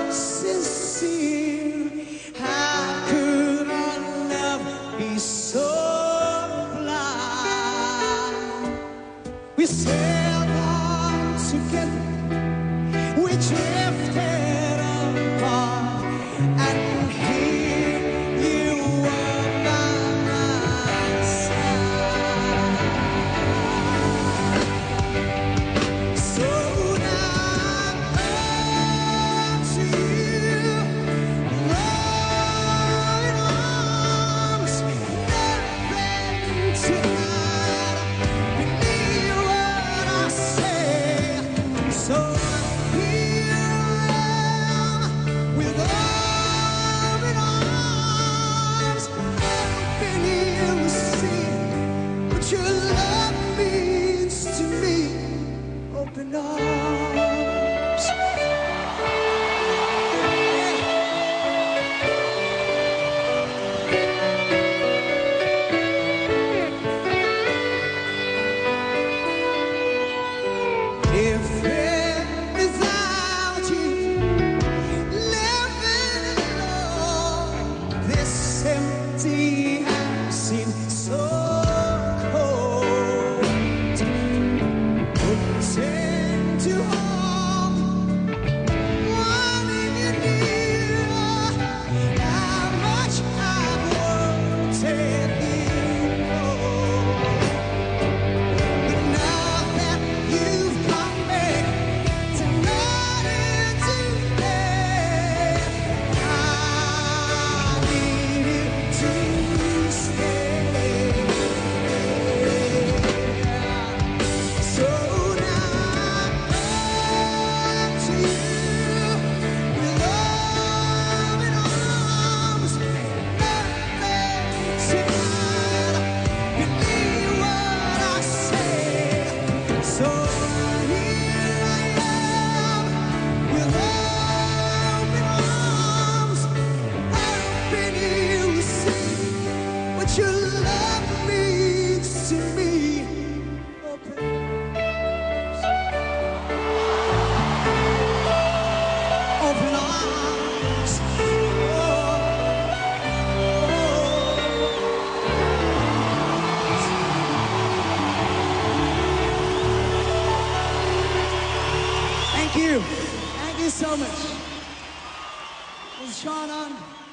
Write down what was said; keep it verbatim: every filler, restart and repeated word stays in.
sincere. How could our love be so blind? We sailed on together, we drifted apart, and here you were by my side. So now I'm to you, loving arms, nothing to hide. Believe what I say. So here I am with open arms, hoping you'll see what your love means to me. Open arms. If without you, living alone, this empty house seems so cold. Pretend to hold one in your near, how much I've wanted you more. But now that you've come back tonight and today, I need you to stay. So now I'm to you with open arms, nothing to hide. Believe what I say. So here I am with open arms, hoping you'll see what your love means to me. Open open arms. Thank you. Thank you so much. Was Sean on?